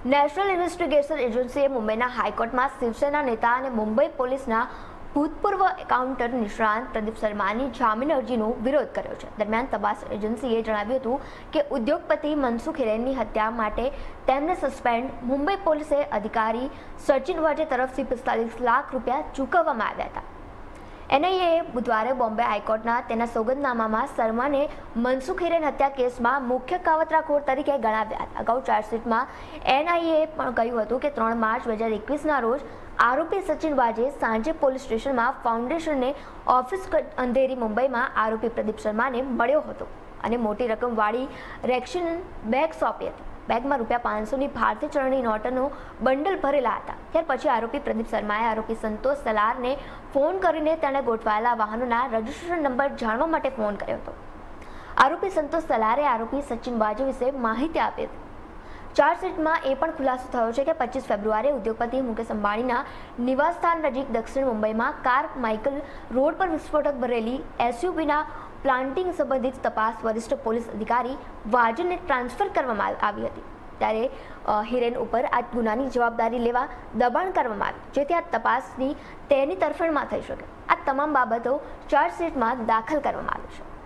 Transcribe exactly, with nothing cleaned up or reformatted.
National investigation એજન્સીએ મુંબઈના હાઈકોર્ટમાં શિવસેના નેતા અને મુંબઈ પોલીસના ભૂતપૂર્વ એકાઉન્ટર નિષ્ણાંત પ્રદીપ શર્માની જામીન અરજીનો વિરોધ કર્યો છે। દરમિયાન તપાસ એજન્સીએ જણાવ્યું હતું કે ઉદ્યોગપતિ મનસુખ હિરેનની હત્યા માટે તેમને સસ્પેન્ડ મુંબઈ પોલીસે અધિકારી સચિન વાજે તરફથી પિસ્તાલીસ લાખ રૂપિયા ચૂકવવામાં આવ્યા હતા। એનઆઈએ બુધવારે બોમ્બે હાઈકોર્ટના તેના સોગંદનામામાં શર્માને મનસુખ હિરેન હત્યા કેસમાં મુખ્ય કાવતરાખોર તરીકે ગણાવ્યા હતા। અગાઉ ચાર્જશીટમાં એનઆઈએ પણ કહ્યું હતું કે ત્રણ માર્ચ બે હજાર એકવીસના રોજ આરોપી સચિન વાજે સાંજે પોલીસ સ્ટેશનમાં ફાઉન્ડેશનને ઓફિસ અંધેરી મુંબઈમાં આરોપી પ્રદીપ શર્માને મળ્યો હતો અને મોટી રકમવાળી રેક્શન બેગ સોંપી હતી। બેગમાં રૂપિયા પાંચસોની ભારતીય ચલણી નોટનો બંડલ ભરેલા હતા। ત્યાર પછી આરોપી પ્રદીપ શર્માએ આરોપી સંતોષ સલારને ફોન કરીને તેણે ગોઠવાયેલા વાહનોના રજિસ્ટ્રેશન નંબર જાણવા માટે ફોન કર્યો હતો। આરોપી સંતોષ સલારે આરોપી સચિન વાજે વિશે માહિતી આપી હતી। ચાર્જશીટમાં એ પણ ખુલાસો થયો છે કે પચીસ ફેબ્રુઆરીએ ઉદ્યોગપતિ મુકેશ અંબાણીના નિવાસસ્થાન નજીક દક્ષિણ મુંબઈમાં કાર માઇકલ રોડ પર વિસ્ફોટક ભરેલી એસયુવીના પ્લાન્ટિંગ સંબંધિત તપાસ વરિષ્ઠ પોલીસ અધિકારી વાજને ટ્રાન્સફર કરવામાં આવી હતી। ત્યારે હિરેન ઉપર આ ગુનાની જવાબદારી લેવા દબાણ કરવામાં આવ્યું, જેથી આ તપાસની તેની તરફેણમાં થઈ શકે। આ તમામ બાબતો ચાર્જશીટમાં દાખલ કરવામાં આવી છે।